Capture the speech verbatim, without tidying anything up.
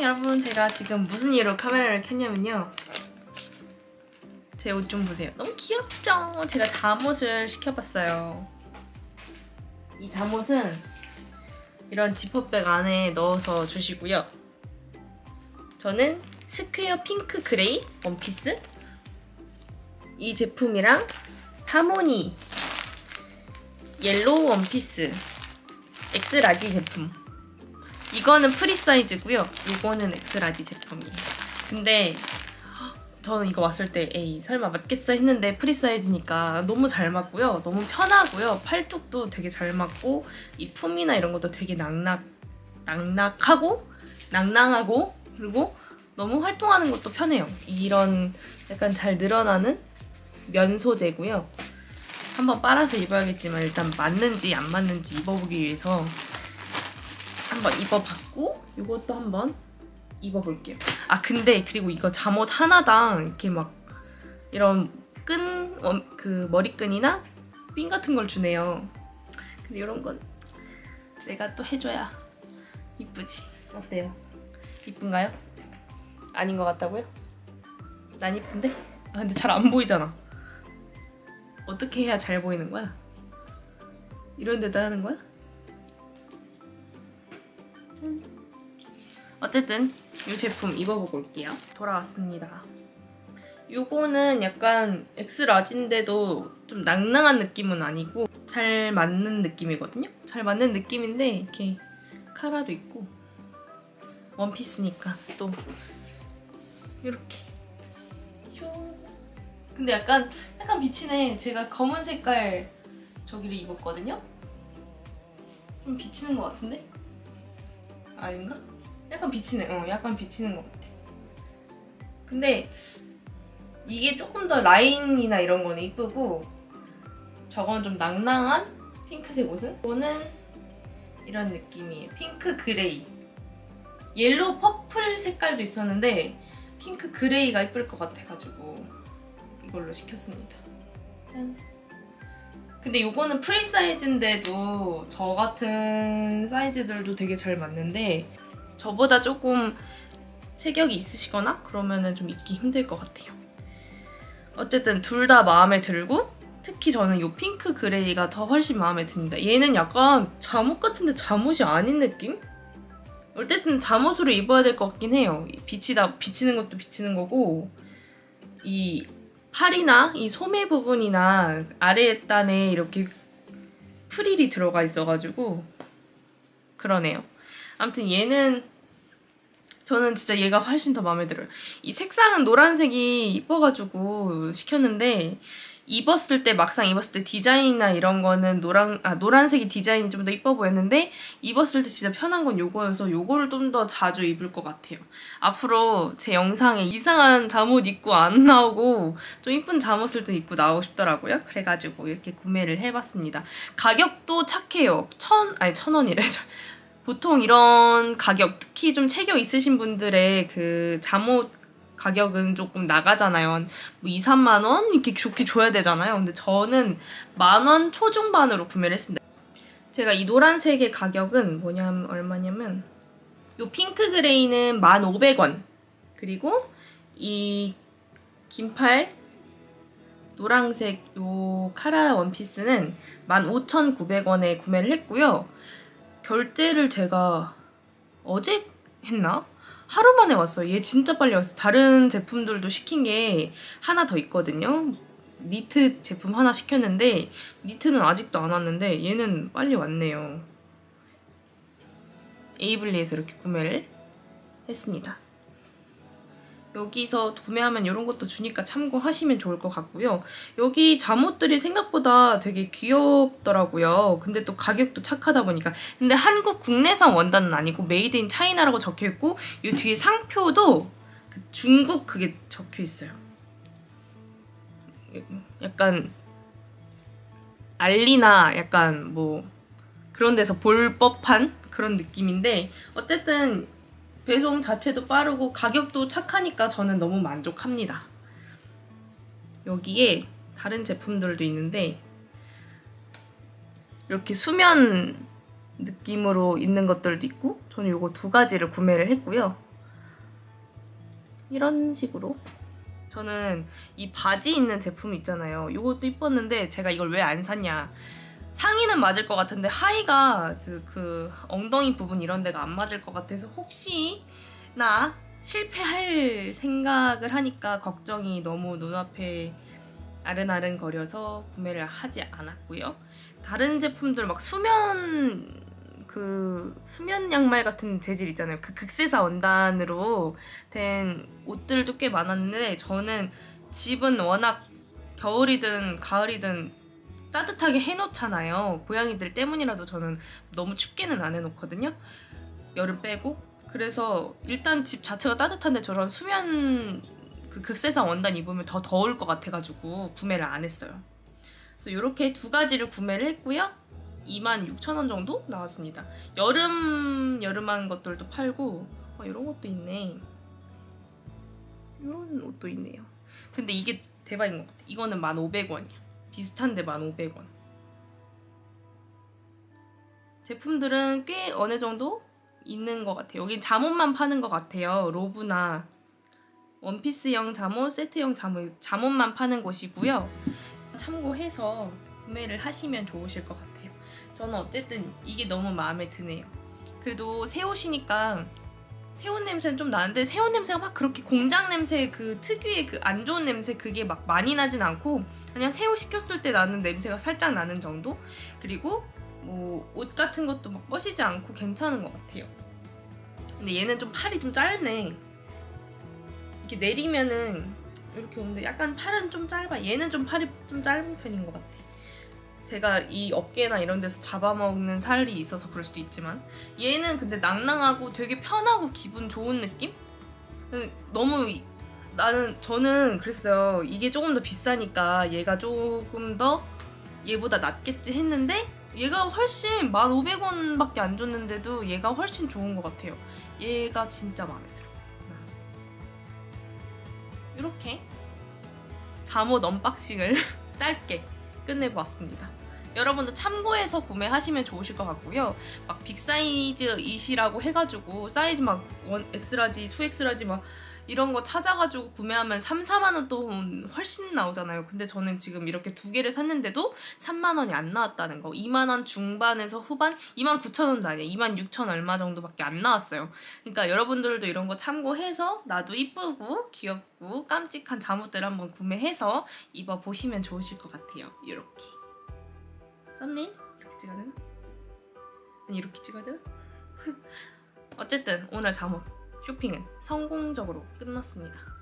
여러분, 제가 지금 무슨 이유로 카메라를 켰냐면요, 제 옷 좀 보세요. 너무 귀엽죠? 제가 잠옷을 시켜봤어요. 이 잠옷은 이런 지퍼백 안에 넣어서 주시고요. 저는 스퀘어 핑크 그레이 원피스, 이 제품이랑 하모니 옐로우 원피스 엑스 라지 제품, 이거는 프리 사이즈고요. 이거는 엑스 라지 제품이에요. 근데 저는 이거 왔을 때 에이 설마 맞겠어 했는데 프리 사이즈니까 너무 잘 맞고요. 너무 편하고요. 팔뚝도 되게 잘 맞고 이 품이나 이런 것도 되게 낙낙 낙낙하고 낭낭하고, 그리고 너무 활동하는 것도 편해요. 이런 약간 잘 늘어나는 면 소재고요. 한번 빨아서 입어야겠지만 일단 맞는지 안 맞는지 입어보기 위해서 한번 입어봤고, 이것도 한번 입어볼게요. 아 근데 그리고 이거 잠옷 하나당 이렇게 막 이런 끈, 그 머리끈이나 핀 같은 걸 주네요. 근데 이런 건 내가 또 해줘야 이쁘지. 어때요? 이쁜가요? 아닌 것 같다고요? 난 이쁜데? 아 근데 잘 안 보이잖아. 어떻게 해야 잘 보이는 거야? 이런 데다 하는 거야? 짠. 어쨌든 이 제품 입어보고 올게요. 돌아왔습니다. 요거는 약간 엑스 라지인데도 좀 낭낭한 느낌은 아니고 잘 맞는 느낌이거든요? 잘 맞는 느낌인데 이렇게 카라도 있고 원피스니까 또 이렇게 쇼. 근데 약간 약간 비치네. 제가 검은 색깔 저기를 입었거든요? 좀 비치는 것 같은데? 아닌가? 약간 비치네. 어, 약간 비치는 것 같아. 근데 이게 조금 더 라인이나 이런 거는 이쁘고, 저건 좀 낭낭한 핑크색 옷은? 이거는 이런 느낌이에요. 핑크 그레이. 옐로우 퍼플 색깔도 있었는데 핑크 그레이가 이쁠 것 같아가지고 이걸로 시켰습니다. 짠. 근데 이거는 프리 사이즈인데도 저 같은 사이즈들도 되게 잘 맞는데, 저보다 조금 체격이 있으시거나 그러면은 좀 입기 힘들 것 같아요. 어쨌든 둘 다 마음에 들고, 특히 저는 이 핑크 그레이가 더 훨씬 마음에 듭니다. 얘는 약간 잠옷 같은데 잠옷이 아닌 느낌? 어쨌든 잠옷으로 입어야 될 것 같긴 해요. 비치다, 비치는 것도 비치는 거고, 이 팔이나 이 소매 부분이나 아래단에 이렇게 프릴이 들어가 있어가지고 그러네요. 아무튼 얘는 저는 진짜 얘가 훨씬 더 마음에 들어요. 이 색상은 노란색이 이뻐가지고 시켰는데 입었을 때, 막상 입었을 때 디자인이나 이런 거는 노란, 아, 노란색이 디자인이 좀 더 이뻐 보였는데 입었을 때 진짜 편한 건 요거여서 요거를 좀 더 자주 입을 것 같아요. 앞으로 제 영상에 이상한 잠옷 입고 안 나오고 좀 이쁜 잠옷을 좀 입고 나오고 싶더라고요. 그래가지고 이렇게 구매를 해봤습니다. 가격도 착해요. 천, 아니 천 원이래. 보통 이런 가격, 특히 좀 체격 있으신 분들의 그 잠옷 가격은 조금 나가잖아요. 뭐 이, 삼만 원? 이렇게 좋게 줘야 되잖아요. 근데 저는 만 원 초중반으로 구매를 했습니다. 제가 이 노란색의 가격은 뭐냐면 얼마냐면 이 핑크 그레이는 만 오백 원, 그리고 이 긴팔 노란색 요 카라 원피스는 만 오천구백 원에 구매를 했고요. 결제를 제가 어제 했나? 하루 만에 왔어요. 얘 진짜 빨리 왔어요. 다른 제품들도 시킨 게 하나 더 있거든요. 니트 제품 하나 시켰는데 니트는 아직도 안 왔는데 얘는 빨리 왔네요. 에이블리에서 이렇게 구매를 했습니다. 여기서 구매하면 이런 것도 주니까 참고하시면 좋을 것 같고요. 여기 잠옷들이 생각보다 되게 귀엽더라고요. 근데 또 가격도 착하다 보니까. 근데 한국 국내산 원단은 아니고 메이드 인 차이나라고 적혀있고, 이 뒤에 상표도 중국 그게 적혀있어요. 약간 알리나 약간 뭐 그런 데서 볼 법한 그런 느낌인데, 어쨌든 배송 자체도 빠르고 가격도 착하니까 저는 너무 만족합니다. 여기에 다른 제품들도 있는데 이렇게 수면 느낌으로 있는 것들도 있고, 저는 이거 두 가지를 구매를 했고요. 이런 식으로. 저는 이 바지 있는 제품 있잖아요. 이것도 이뻤는데 제가 이걸 왜 안 샀냐. 상의는 맞을 것 같은데 하의가 그 엉덩이 부분 이런 데가 안 맞을 것 같아서 혹시나 실패할 생각을 하니까 걱정이 너무 눈앞에 아른아른 거려서 구매를 하지 않았고요. 다른 제품들 막 수면 그 수면 양말 같은 재질 있잖아요. 그 극세사 원단으로 된 옷들도 꽤 많았는데 저는 집은 워낙 겨울이든 가을이든 따뜻하게 해놓잖아요. 고양이들 때문이라도 저는 너무 춥게는 안 해놓거든요. 여름 빼고. 그래서 일단 집 자체가 따뜻한데 저런 수면 그 극세사 원단 입으면 더 더울 것 같아가지고 구매를 안 했어요. 그래서 이렇게 두 가지를 구매를 했고요. 이만 육천 원 정도 나왔습니다. 여름 여름한 것들도 팔고 어, 이런 것도 있네. 이런 옷도 있네요. 근데 이게 대박인 것 같아. 이거는 만 오백 원이야. 비슷한데 만 오백 원. 제품들은 꽤 어느 정도 있는 것 같아요. 여긴 잠옷만 파는 것 같아요. 로브나 원피스형 잠옷, 세트형 잠옷, 잠옷만 파는 곳이고요. 참고해서 구매를 하시면 좋으실 것 같아요. 저는 어쨌든 이게 너무 마음에 드네요. 그래도 새 옷이니까 새 옷 냄새는 좀 나는데 새 옷 냄새가 막 그렇게 공장 냄새 그 특유의 그 안 좋은 냄새 그게 막 많이 나진 않고 그냥 새 옷 시켰을 때 나는 냄새가 살짝 나는 정도? 그리고 뭐 옷 같은 것도 막 뻗이지 않고 괜찮은 것 같아요. 근데 얘는 좀 팔이 좀 짧네. 이렇게 내리면은 이렇게 오는데 약간 팔은 좀 짧아. 얘는 좀 팔이 좀 짧은 편인 것 같아. 제가 이 어깨나 이런 데서 잡아먹는 살이 있어서 그럴 수도 있지만 얘는 근데 낭낭하고 되게 편하고 기분 좋은 느낌? 너무 나는 저는 그랬어요. 이게 조금 더 비싸니까 얘가 조금 더 얘보다 낫겠지 했는데 얘가 훨씬 만 오백 원밖에 안 줬는데도 얘가 훨씬 좋은 것 같아요. 얘가 진짜 마음에 들어. 이렇게 잠옷 언박싱을 짧게 끝내보았습니다. 여러분도 참고해서 구매하시면 좋으실 것 같고요. 막 빅사이즈이시라고 해가지고 사이즈 막 원 엑스라지, 투 엑스라지 막 이런 거 찾아가지고 구매하면 삼, 사만 원 또 훨씬 나오잖아요. 근데 저는 지금 이렇게 두 개를 샀는데도 삼만 원이 안 나왔다는 거. 이만 원 중반에서 후반? 이만 구천 원도 아니에요. 이만 육천 얼마 정도밖에 안 나왔어요. 그러니까 여러분들도 이런 거 참고해서 나도 이쁘고 귀엽고 깜찍한 잠옷들 한번 구매해서 입어보시면 좋으실 것 같아요. 이렇게. 썸네일? 이렇게 찍어야 되나? 아니 이렇게 찍어야 되나? 어쨌든 오늘 잠옷 쇼핑은 성공적으로 끝났습니다.